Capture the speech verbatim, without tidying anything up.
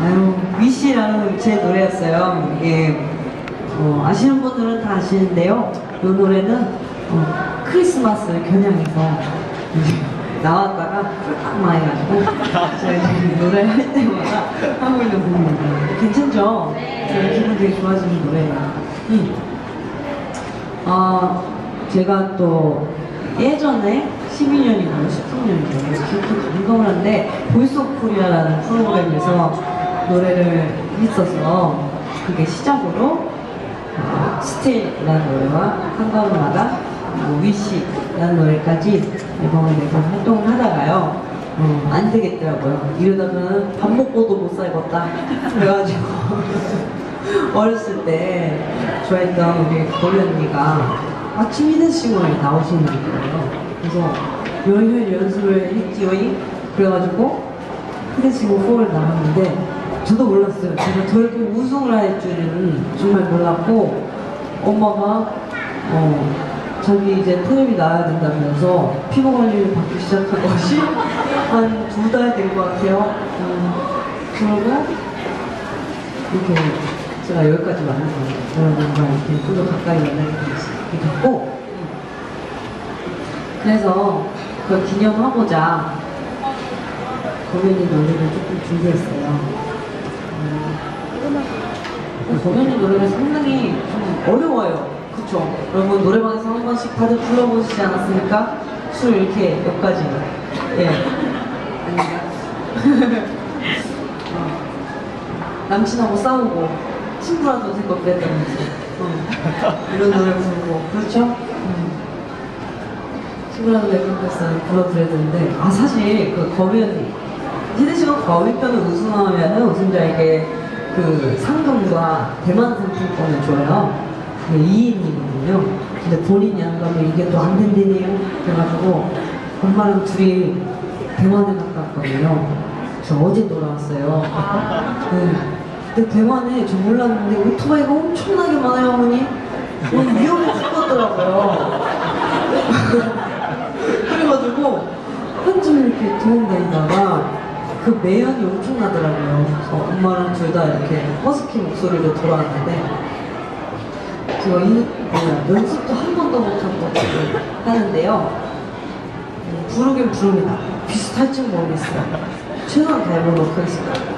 아유, 위시라는 제 노래였어요. 이게 어, 아시는 분들은 다 아시는데요. 이 노래는 어, 크리스마스를 겨냥해서 나왔다가 꿀꺽 망해가지고 제가 노래를 할 때마다 하고 있는 부분입니다. 괜찮죠? 제가 기분 되게 좋아지는 노래예요. 음. 어, 제가 또 예전에 십이 년이나 십삼 년이죠. 기억도 감동을 하는데 보이스 오브 코리아라는 프로그램에서 노래를 했어서 그게 시작으로 어, 스틸이라는 노래와 한 걸음마다 뭐 위시라는 노래까지 앨범을 내서 활동을 하다가요. 어, 안 되겠더라고요. 이러다가는 밥 먹고도 못 살겠다. 그래가지고 어렸을 때 좋아했던 우리 고리 언니가 아침 히든싱어에 나오시는 거예요. 그래서 열혈 연습을 했지요. 그래가지고 히든싱어 사를 나왔는데 저도 몰랐어요. 제가 저렇게 우승을 할 줄은 정말 몰랐고 엄마가 어, 자기 이제 텔레비 나와야 된다면서 피부 관리를 받기 시작한 것이 한 두 달 된 것 같아요. 음, 그러고 이렇게 제가 여기까지 왔는 거예요. 여러분과 이렇게 좀 더 가까이 만나게 됐고 그래서 그걸 기념하고자 고민이 노래를 조금 준비했어요. 음, 고민이 노래가 상당히 좀 어려워요. 그쵸? 여러분 노래방에서 한 번씩 다들 불러보시지 않았습니까? 술 이렇게 여기까지. 예. 아닌가? 어. 남친하고 싸우고 친구라도 생각 그랬다면서 어. 이런 노래 부르고 그렇죠? 음. 친구라도 생각했어요. 불러드려야 되는데 아 사실 그 거면 히든싱어 거위편을 우승하면은 우승자에게 그 상금과 대만 상품권을 줘요. 이 인이거든요. 근데 본인이 안 가면 이게 또 안 된대네요. 그래가지고 엄마랑 둘이 대만에 갔다 왔거든요. 그래서 어제 돌아왔어요. 네. 근데 대만에 저 몰랐는데 오토바이가 엄청나게 많아요, 어머니. 오늘 위험해 죽겠더라고요. 그래가지고 한참 이렇게 도망다니다가 그 매연이 엄청나더라고요. 그래서 엄마랑 둘 다 이렇게 허스키 목소리로 돌아왔는데 제가 이, 뭐야, 연습도 한 번도 못하고 하는데요. 음, 부르긴 부릅니다. 비슷할지 모르겠어요. 최선을 다해보도록 하겠습니다.